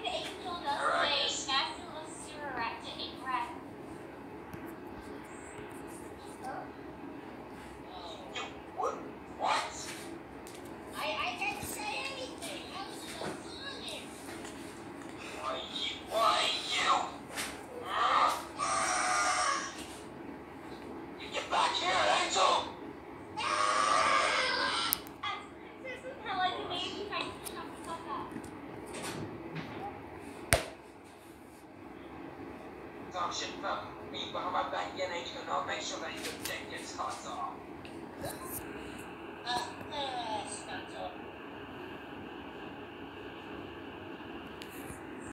the angel does Arackniss. say, Master listens to Arackniss. What? I didn't say anything. I was just listening. Why you? You get back here, Angel! This is kind of like a baby trying to shut the fuck up. Talk shit about me behind my back again, Angel, and I'll make sure that your dick gets cut off. Stop talking.